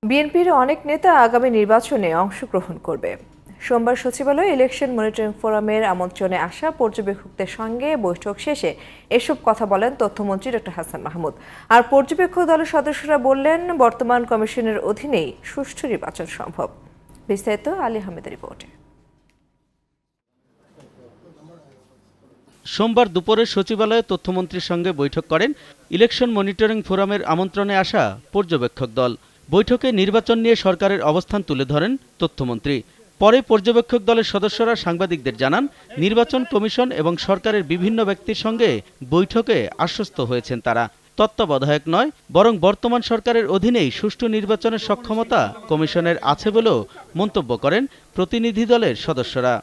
বিএনপির অনেক নেতা আগামী নির্বাচনে অংশগ্রহণ করবে। সোমবার সচিবালয়ে ইলেকশন মনিটরিং ফোরামের আমন্ত্রণে আসা পর্যবেক্ষকদের সঙ্গে বৈঠক শেষে এসব কথা বলেন তথ্যমন্ত্রী ডক্টর হাসান মাহমুদ। আর পর্যবেক্ষক দলের সদস্যরা বললেন, বর্তমান কমিশনের অধীনেই সুষ্ঠু নির্বাচন সম্ভব। বিস্তারিত আলী আহমেদের রিপোর্টে। সোমবার দুপুরে সচিবালয়ে তথ্যমন্ত্রীর সঙ্গে বৈঠক করেন ইলেকশন মনিটরিং ফোরামের আমন্ত্রণে আসা পর্যবেক্ষক দল। বৈঠকে নির্বাচন নিয়ে সরকারের অবস্থান তুলে ধরেন তথ্যমন্ত্রী। পরে পর্যবেক্ষক দলের সদস্যরা সাংবাদিকদের জানান, নির্বাচন কমিশন এবং সরকারের বিভিন্ন ব্যক্তির সঙ্গে বৈঠকে আশ্বস্ত হয়েছেন তারা। তত্ত্বাবধায়ক নয়, বরং বর্তমান সরকারের অধীনেই সুষ্ঠু নির্বাচনের সক্ষমতা কমিশনের আছে বলেও মন্তব্য করেন প্রতিনিধি দলের সদস্যরা।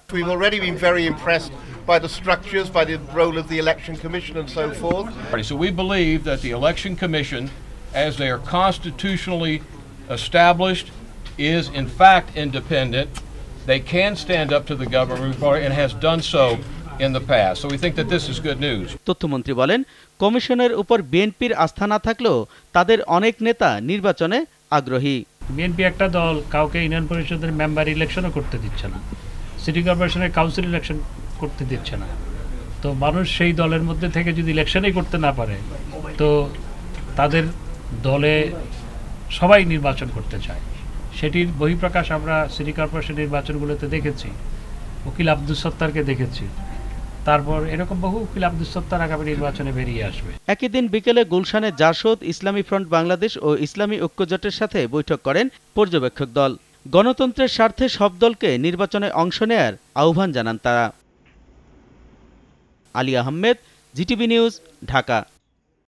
By the structures, by the role of the Election Commission and so forth. So we believe that the Election Commission, as they are constitutionally established, is in fact independent. They can stand up to the government and has done so in the past. So we think that this is good news. তথ্যমন্ত্রী বলেন, কমিশনের উপর বিএনপির আস্থা না থাকলেও তাদের অনেক নেতা নির্বাচনে আগ্রহী। বিএনপি একটা দল কাউকে ইউনিয়ন পরিষদের মেম্বার ইলেকশনও করতে দিচ্ছে না, সিটি কর্পোরেশনের কাউন্সিল ইলেকশন করতে দিচ্ছে না। তো মানুষ সেই দলের মধ্যে থেকে যদি ইলেকশনই করতে না পারে, তো তাদের দলে সবাই নির্বাচন করতে চায়। সেটির বহিঃপ্রকাশ আমরা সিটি কর্পোরেশন নির্বাচনগুলোতে দেখেছি। উকিল আব্দুল সত্তারকে দেখেছি, তারপর এরকম বহু উকিল আব্দুল সত্তার আগামী নির্বাচনে বেরিয়ে আসবে। একই দিন বিকেলে গুলশানে জাসদ, ইসলামী ফ্রন্ট বাংলাদেশ ও ইসলামী ঐক্যজোটের সাথে বৈঠক করেন পর্যবেক্ষক দল। গণতন্ত্রের স্বার্থে সব দলকে নির্বাচনে অংশ নেয়ার আহ্বান জানান তারা। Ali Ahmed, GTV news, Dhaka.